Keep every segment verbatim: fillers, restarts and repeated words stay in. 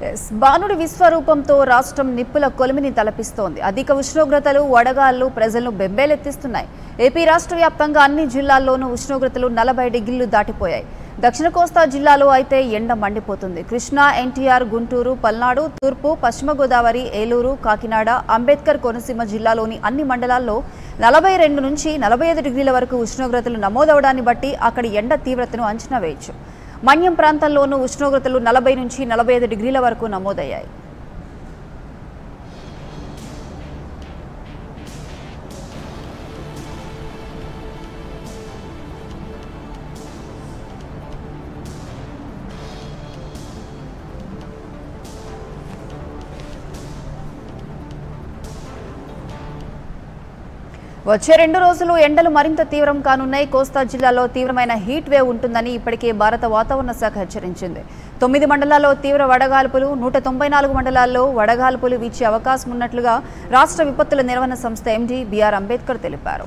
Yes బాణుడి విశ్వరూపంతో రాష్ట్రం నిప్పుల కొలిమిని తలపిస్తోంది. అధిక ఉష్ణోగ్రతలు వడగాళ్లు ప్రజలను బెంబేలెత్తిస్తున్నాయి. ఏపీ రాష్ట్ర వ్యాప్తంగా అన్ని జిల్లాల్లోనూ ఉష్ణోగ్రతలు నలభై డిగ్రీలు దాటిపోయాయి. దక్షిణ కోస్తా జిల్లాలో అయితే ఎండ మండిపోతుంది. కృష్ణా, ఎన్టీఆర్, గుంటూరు, పల్నాడు, తూర్పు, పశ్చిమ గోదావరి, ఏలూరు, కాకినాడ, అంబేద్కర్ కోనసీమ జిల్లాలోని అన్ని మండలాల్లో నలభై రెండు నుంచి నలభై ఐదు డిగ్రీల వరకు ఉష్ణోగ్రతలు నమోదవడాన్ని బట్టి అక్కడి ఎండ తీవ్రతను అంచనా వేయొచ్చు. మన్యం ప్రాంతంలోనూ ఉష్ణోగ్రతలు నలభై నుంచి నలభై ఐదు డిగ్రీల వరకు నమోదయ్యాయి. వచ్చే రెండు రోజులు ఎండలు మరింత తీవ్రం కానున్నాయి. కోస్తా జిల్లాలో తీవ్రమైన హీట్ వేవ్ ఉంటుందని ఇప్పటికే భారత వాతావరణ శాఖ హెచ్చరించింది. తొమ్మిది మండలాల్లో తీవ్ర వడగాల్పులు, నూట తొంభై నాలుగు మండలాల్లో వడగాల్పులు వీచే అవకాశం ఉన్నట్లుగా రాష్ట్ర విపత్తుల నిర్వహణ సంస్థ ఎండీ బీఆర్ అంబేద్కర్ తెలిపారు.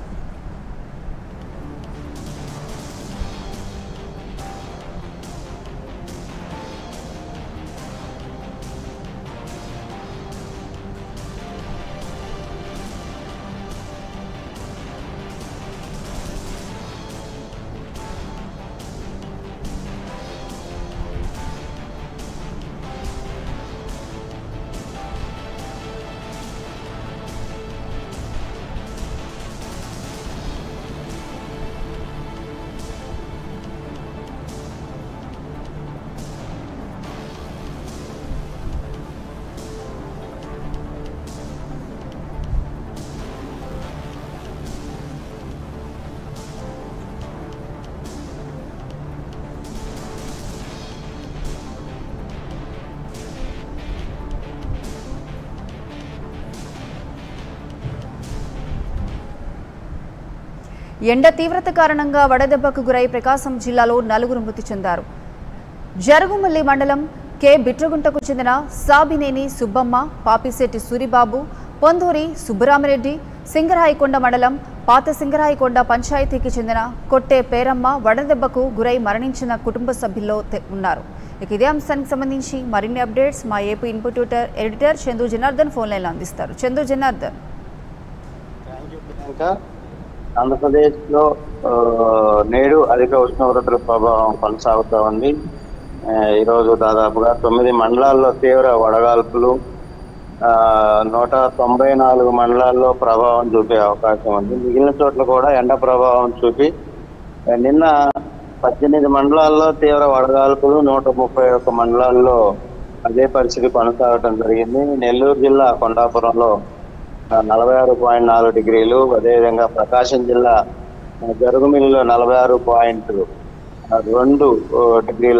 ఎండ తీవ్రత కారణంగా వడదెబ్బకు గురై ప్రకాశం జిల్లాలో నలుగురు మృతి చెందారు. జరుగుమల్లి మండలం కె బిట్రగుంటకు చెందిన సాబినేని సుబ్బమ్మ, పాపిశెట్టి సూరిబాబు, పొందూరి సుబ్బరామిరెడ్డి, సింగరాయికొండ మండలం పాత సింగరాయికొండ పంచాయతీకి చెందిన కొట్టే పేరమ్మ వడదెబ్బకు గురై మరణించిన కుటుంబ సభ్యుల్లో ఉన్నారు. ఇక ఇదే అంశానికి సంబంధించి మరిన్ని అప్డేట్స్ మా AP input editor Chandu Janardhan phone లైన్లో అందిస్తారు. చందు జనార్దన్. ఆంధ్రప్రదేశ్ లో నేడు అధిక ఉష్ణోగ్రతల ప్రభావం కొనసాగుతూ ఉంది. ఈరోజు దాదాపుగా తొమ్మిది మండలాల్లో తీవ్ర వడగాల్పులు, నూట తొంభై నాలుగు మండలాల్లో ప్రభావం చూపే అవకాశం ఉంది. మిగిలిన చోట్ల కూడా ఎండ ప్రభావం చూపి నిన్న పద్దెనిమిది మండలాల్లో తీవ్ర వడగాల్పులు, నూట ముప్పై ఒక్క మండలాల్లో అదే పరిస్థితి కొనసాగటం జరిగింది. నెల్లూరు జిల్లా కొండాపురంలో నలభై ఆరు పాయింట్ నాలుగు డిగ్రీలు, అదేవిధంగా ప్రకాశం జిల్లా జరుగుమిల్లిలో నలభై ఆరు పాయింట్ రెండు డిగ్రీల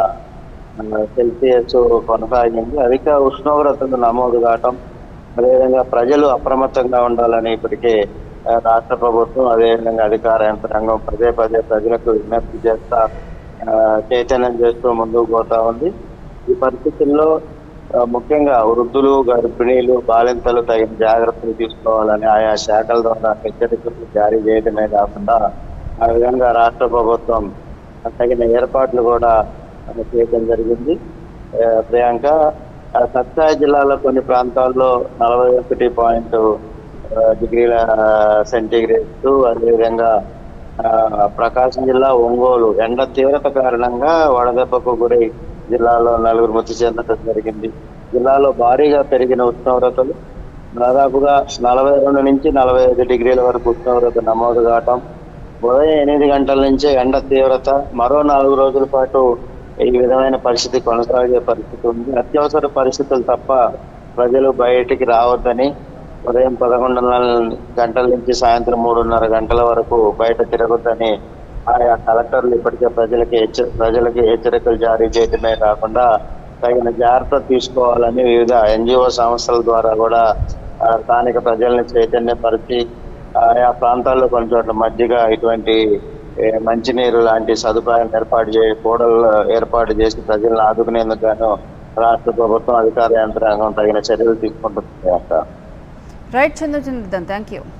సెల్సియస్ కొనసాగింది. అధిక ఉష్ణోగ్రతలు నమోదు కావటం, అదేవిధంగా ప్రజలు అప్రమత్తంగా ఉండాలని ఇప్పటికే రాష్ట్ర ప్రభుత్వం అదేవిధంగా అధికార యంత్రాంగం పదే పదే ప్రజలకు విజ్ఞప్తి చేస్తా చైతన్యం చేస్తూ ముందుకు పోతా ఉంది. ఈ పరిస్థితుల్లో ముఖ్యంగా వృద్ధులు, గర్భిణీలు, బాలింతలు తగిన జాగ్రత్తలు తీసుకోవాలని ఆయా శాఖల ద్వారా హెచ్చరికలు జారీ చేయడమే కాకుండా ఆ విధంగా రాష్ట్ర ప్రభుత్వం తగిన ఏర్పాట్లు కూడా చేయడం జరిగింది. ప్రియాంక, సత్సాయి జిల్లాలో కొన్ని ప్రాంతాల్లో నలభై ఒకటి పాయింట్ డిగ్రీల సెంటీగ్రేడ్, అదేవిధంగా ప్రకాశం జిల్లా ఒంగోలు ఎండ తీవ్రత కారణంగా వడదెబ్బకు గురై జిల్లాలో నలుగురు మృతి చెందడం జరిగింది. జిల్లాలో భారీగా పెరిగిన ఉష్ణోగ్రతలు దాదాపుగా నలభై రెండు నుంచి నలభై ఐదు డిగ్రీల వరకు ఉష్ణోగ్రత నమోదు కావటం, ఉదయం ఎనిమిది గంటల నుంచే ఎండ తీవ్రత మరో నాలుగు రోజుల పాటు ఈ విధమైన పరిస్థితి కొనసాగే పరిస్థితి ఉంది. అత్యవసర పరిస్థితులు తప్ప ప్రజలు బయటికి రావద్దని, ఉదయం పదకొండున్నర గంటల నుంచి సాయంత్రం మూడున్నర గంటల వరకు బయట తిరగొద్దని ఆయా కలెక్టర్లు ఇప్పటికే ప్రజలకి హెచ్చ ప్రజలకి హెచ్చరికలు జారీ చేయడమే కాకుండా తగిన జాగ్రత్త తీసుకోవాలని వివిధ ఎన్జిఓ సంస్థల ద్వారా కూడా స్థానిక ప్రజల్ని చైతన్యపరిచి ఆయా ప్రాంతాల్లో కొన్ని చోట్ల మధ్యగా ఇటువంటి మంచినీరు లాంటి సదుపాయాలను ఏర్పాటు చే కూడలు ఏర్పాటు చేసి ప్రజలను ఆదుకునేందుకు గాను రాష్ట్ర ప్రభుత్వం అధికార యంత్రాంగం తగిన చర్యలు తీసుకుంటుంది. Right Chandrachandran, thank you.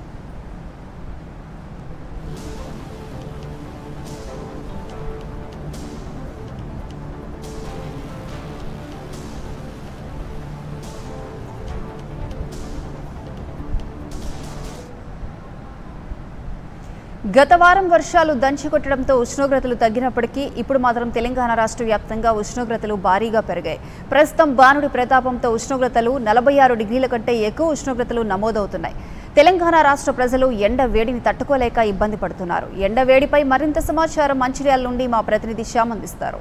గత వారం వర్షాలు దంచికొట్టడంతో ఉష్ణోగ్రతలు తగ్గినప్పటికీ ఇప్పుడు మాత్రం తెలంగాణ రాష్ట్ర వ్యాప్తంగా ఉష్ణోగ్రతలు భారీగా పెరిగాయి. ప్రస్తుతం బానుడి ప్రతాపంతో ఉష్ణోగ్రతలు నలభై ఆరు డిగ్రీల కంటే ఎక్కువ ఉష్ణోగ్రతలు నమోదవుతున్నాయి. తెలంగాణ రాష్ట్ర ప్రజలు ఎండ వేడిని తట్టుకోలేక ఇబ్బంది పడుతున్నారు. ఎండ వేడిపై మరింత సమాచారం మంచిర్యాల నుండి మా ప్రతినిధి శ్యామ్ అందిస్తారు.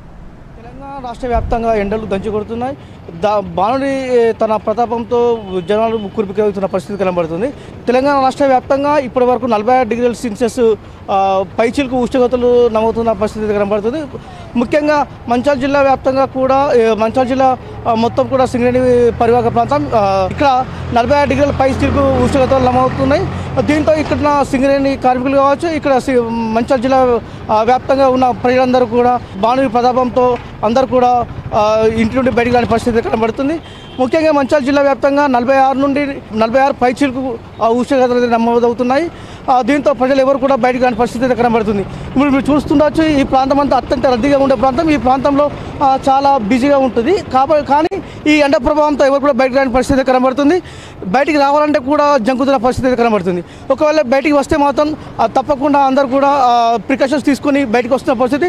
తెలంగాణ రాష్ట్ర వ్యాప్తంగా ఎండలు దంచుకొడుతున్నాయి. దా బానుడి తన ప్రతాపంతో జనాలు ముక్కురిపికెళ్తున్న పరిస్థితి కనబడుతుంది. తెలంగాణ రాష్ట్ర వ్యాప్తంగా ఇప్పటి వరకు నలభై ఆరు డిగ్రీల సెల్సియస్ పైచిలకు ఉష్ణోగ్రతలు నమోదుతున్న పరిస్థితి కనబడుతుంది. ముఖ్యంగా మంచిర్యాల జిల్లా వ్యాప్తంగా కూడా మంచిర్యాల జిల్లా మొత్తం కూడా సింగరేణి పరివాహక ప్రాంతం ఇక్కడ నలభై ఆరు డిగ్రీల పైచిలకు ఉష్ణోగ్రతలు నమోదుతున్నాయి. దీంతో ఇక్కడ సింగరేణి కార్మికులు కావచ్చు, ఇక్కడ మంచిర్యాల జిల్లా వ్యాప్తంగా ఉన్న ప్రజలందరూ కూడా బానుడి ప్రతాపంతో అందరూ కూడా ఇంటి నుండి బయటకు రాని పరిస్థితి కనబడుతుంది. ముఖ్యంగా మంచిర్యాల జిల్లా వ్యాప్తంగా నలభై ఆరు నుండి నలభై ఆరు పైచిలకు ఉష్ణోగ్రతలు నమోదవుతున్నాయి. దీంతో ప్రజలు ఎవరు కూడా బయటకు రాని పరిస్థితి కనబడుతుంది. ఇప్పుడు మీరు చూస్తుండొచ్చు, ఈ ప్రాంతం అంతా అత్యంత రద్దీగా ఉండే ప్రాంతం. ఈ ప్రాంతంలో చాలా బిజీగా ఉంటుంది కాబట్టి కానీ ఈ ఎండ ప్రభావంతో ఎవరు కూడా బయటకు రాని పరిస్థితి కనబడుతుంది. బయటికి రావాలంటే కూడా జంకుతున్న పరిస్థితి కనబడుతుంది. ఒకవేళ బయటికి వస్తే మాత్రం తప్పకుండా అందరూ కూడా ప్రికాషన్స్ తీసుకొని బయటకు వస్తున్న పరిస్థితి.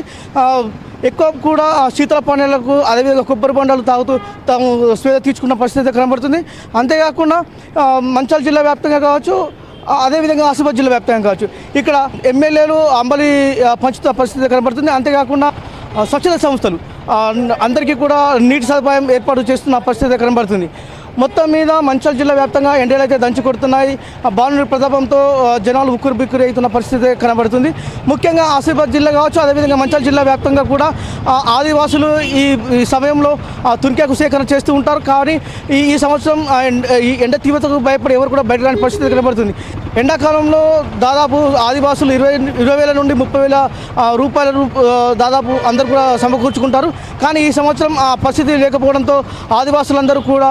ఎక్కువ కూడా శీతల పానీయాలకు అదేవిధంగా కొబ్బరి బొండాలు తాగుతూ తాము స్వేద తీర్చుకున్న పరిస్థితి కనబడుతుంది. అంతేకాకుండా మంచిర్యాల జిల్లా వ్యాప్తంగా కావచ్చు, అదేవిధంగా ఆసిఫాబాద్ జిల్లా వ్యాప్తంగా కావచ్చు, ఇక్కడ ఎమ్మెల్యేలు అంబలి పంచుతున్న పరిస్థితి కనబడుతుంది. అంతేకాకుండా స్వచ్ఛత సంస్థలు అందరికీ కూడా నీటి సదుపాయం ఏర్పాటు చేస్తున్న పరిస్థితి కనబడుతుంది. మొత్తం మీద మంచిర్యాల జిల్లా వ్యాప్తంగా ఎండలు అయితే దంచి కొడుతున్నాయి. బానుడి ప్రతాపంతో జనాలు ఉక్కురు బిక్కురు అవుతున్న పరిస్థితి కనబడుతుంది. ముఖ్యంగా ఆసిఫాబాద్ జిల్లా కావచ్చు, అదేవిధంగా మంచిర్యాల జిల్లా వ్యాప్తంగా కూడా ఆదివాసులు ఈ ఈ సమయంలో తునికాకు సేకరణ చేస్తూ ఉంటారు. కానీ ఈ ఈ సంవత్సరం ఈ ఎండ తీవ్రతకు భయపడి ఎవరు కూడా బయట రాని పరిస్థితి కనబడుతుంది. ఎండాకాలంలో దాదాపు ఆదివాసులు ఇరవై ఇరవై వేల నుండి ముప్పై వేల రూపాయల దాదాపు అందరూ కూడా సమకూర్చుకుంటారు. కానీ ఈ సంవత్సరం ఆ పరిస్థితి లేకపోవడంతో ఆదివాసులందరూ కూడా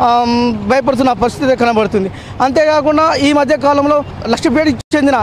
భయపడుతున్న పరిస్థితి కనబడుతుంది. అంతేకాకుండా ఈ మధ్య కాలంలో లక్ష్మీపేటకి చెందిన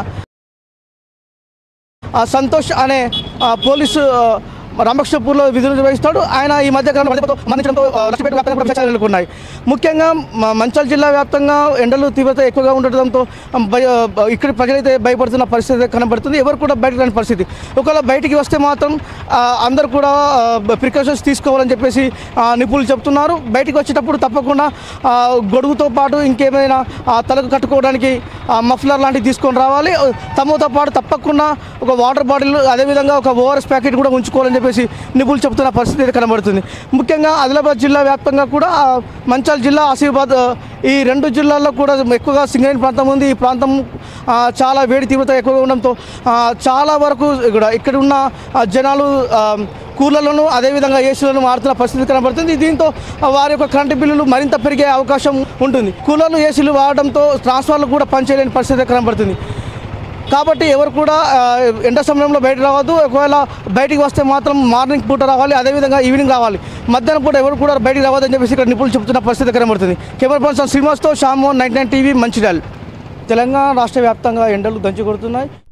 సంతోష్ అనే పోలీసు రామకృష్ణపూర్లో విధులు నిర్వహిస్తాడు. ఆయన ఈ మధ్య కాలంలో మరణించడంతో లక్ష్మీపేట వ్యాప్తంగా ప్రచారాలు నెలకొన్నాయి. ముఖ్యంగా మంచిర్యాల జిల్లా వ్యాప్తంగా ఎండలు తీవ్రత ఎక్కువగా ఉండటంతో ఇక్కడ ప్రజలైతే భయపడుతున్న పరిస్థితి కనబడుతుంది. ఎవరు కూడా బయటకు రాని పరిస్థితి. ఒకవేళ బయటికి వస్తే మాత్రం అందరూ కూడా ప్రికాషన్స్ తీసుకోవాలని చెప్పేసి నిపుణులు చెప్తున్నారు. బయటికి వచ్చేటప్పుడు తప్పకుండా గొడుగుతో పాటు ఇంకేమైనా తలకు కట్టుకోవడానికి మఫ్లర్ లాంటివి తీసుకొని రావాలి. తమతో పాటు తప్పకుండా ఒక వాటర్ బాటిల్, అదేవిధంగా ఒక ఓఆర్ఎస్ ప్యాకెట్ కూడా ఉంచుకోవాలని చెప్పేసి నిపుణులు చెప్తున్న పరిస్థితి కనబడుతుంది. ముఖ్యంగా ఆదిలాబాద్ జిల్లా వ్యాప్తంగా కూడా మంచిర్యాల జిల్లా, ఆసిఫాబాద్ ఈ రెండు జిల్లాల్లో కూడా ఎక్కువగా సింగరేణి ప్రాంతం ఉంది. ఈ ప్రాంతం చాలా వేడి తీవ్రత ఎక్కువగా ఉండడంతో చాలా వరకు కూడా ఇక్కడ ఉన్న జనాలు కూలర్లను అదేవిధంగా ఏసీలను మారుతున్న పరిస్థితి కనబడుతుంది. దీంతో వారి యొక్క కరెంటు బిల్లులు మరింత పెరిగే అవకాశం ఉంటుంది. కూలర్లు, ఏసీలు వాడడంతో ట్రాన్స్ఫార్మర్లు కూడా పనిచేయలేని పరిస్థితి కనబడుతుంది. కాబట్టి ఎవరు కూడా ఎండ సమయంలో బయట రావద్దు. ఒకవేళ బయటికి వస్తే మాత్రం మార్నింగ్ పూట రావాలి, అదేవిధంగా ఈవినింగ్ రావాలి. మధ్యాహ్నం పూట ఎవరు కూడా బయటికి రావద్దని చెప్పేసి ఇక్కడ నిపుణులు చెబుతున్న పరిస్థితి కనబడుతుంది. కెమెరా పర్సన్ శ్రీనివాస్తో Shyam, ninety nine TV, Mancherial. Telangana రాష్ట్ర వ్యాప్తంగా ఎండలు దంచి కొడుతున్నాయి.